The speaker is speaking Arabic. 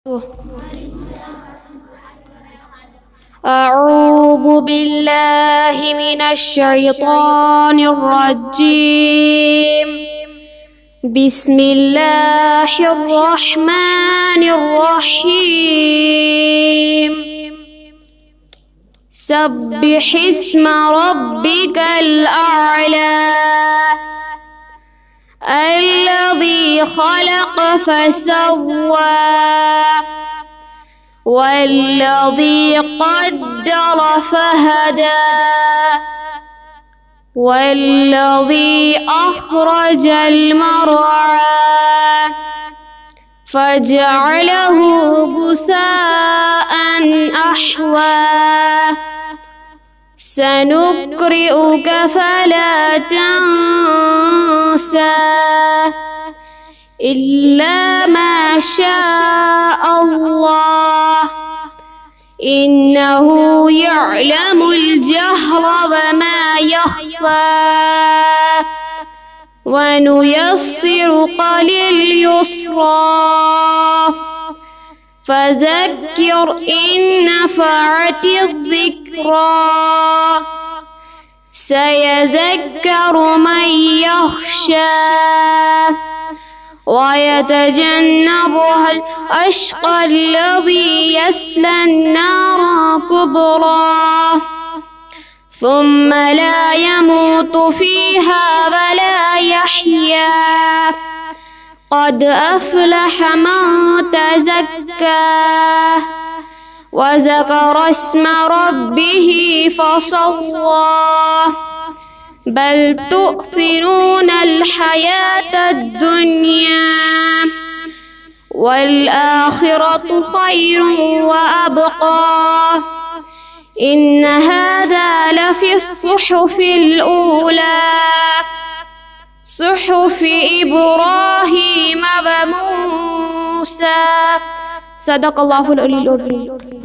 أعوذ بالله من الشيطان الرجيم. بسم الله الرحمن الرحيم. سبح اسم ربك الأعلى الذي خلق فسوى والذي قدر فهدى والذي أخرج المرعى فجعله غثاء أحوى سنقرئك فلا تنسى إلا ما شاء الله إنه يعلم الجهر وما يخفى ونيسرك لليسرى فذكر إن نفعت الذكرى سيذكر من يخشى ويتجنبها الأشقى الذي يصلى النار الكبرى ثم لا يموت فيها ولا يحيا قد أفلح من تزكى وذكر اسم ربه فصلى بل تؤثرون الحياة الدنيا والآخرة خير وأبقى إن هذا لفي الصحف الأولى صحف إبراهيم وموسى. صدق الله العلي العظيم.